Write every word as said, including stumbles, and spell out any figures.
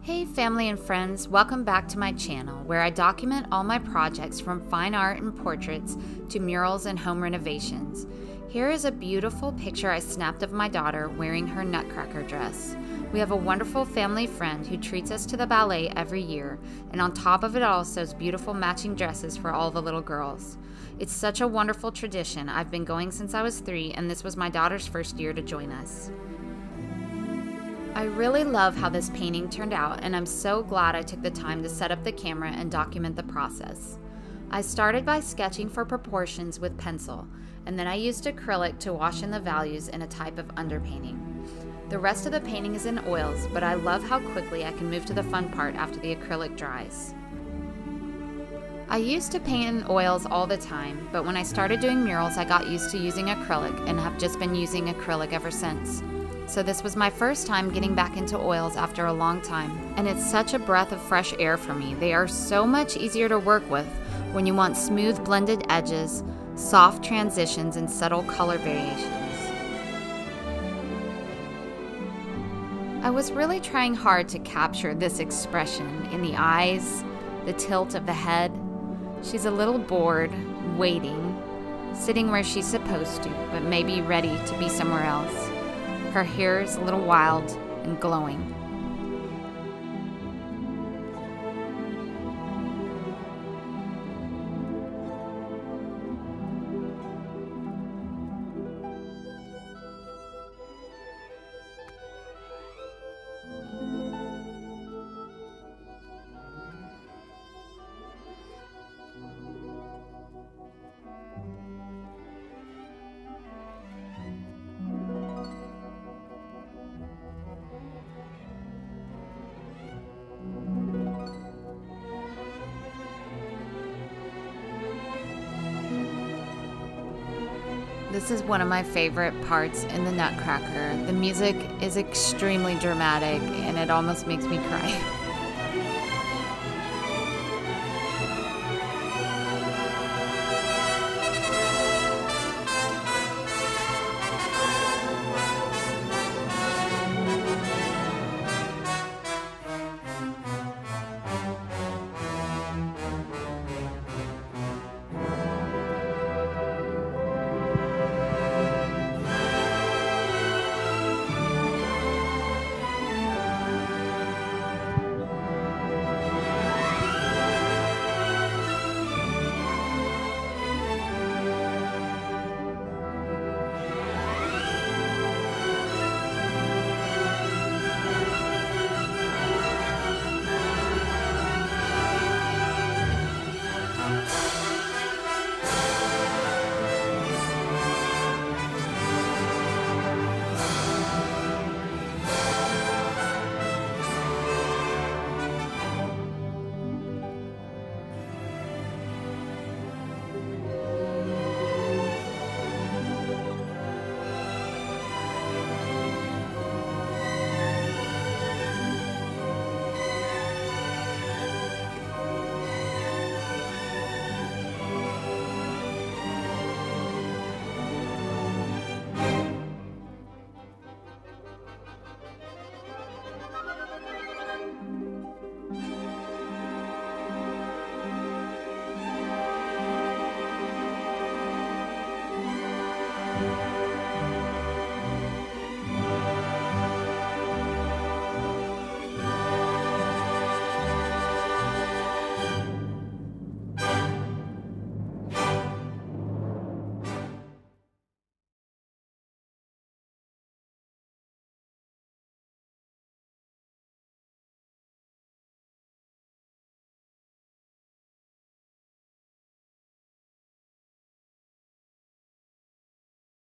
Hey family and friends, welcome back to my channel where I document all my projects from fine art and portraits to murals and home renovations. Here is a beautiful picture I snapped of my daughter wearing her Nutcracker dress. We have a wonderful family friend who treats us to the ballet every year, and on top of it all sews beautiful matching dresses for all the little girls. It's such a wonderful tradition. I've been going since I was three, and this was my daughter's first year to join us. I really love how this painting turned out, and I'm so glad I took the time to set up the camera and document the process. I started by sketching for proportions with pencil, and then I used acrylic to wash in the values in a type of underpainting. The rest of the painting is in oils, but I love how quickly I can move to the fun part after the acrylic dries. I used to paint in oils all the time, but when I started doing murals I got used to using acrylic and have just been using acrylic ever since. So this was my first time getting back into oils after a long time, and it's such a breath of fresh air for me. They are so much easier to work with when you want smooth blended edges, soft transitions, and subtle color variations. I was really trying hard to capture this expression in the eyes, the tilt of the head. She's a little bored, waiting, sitting where she's supposed to, but maybe ready to be somewhere else. Her hair is a little wild and glowing. This is one of my favorite parts in the Nutcracker. The music is extremely dramatic and it almost makes me cry.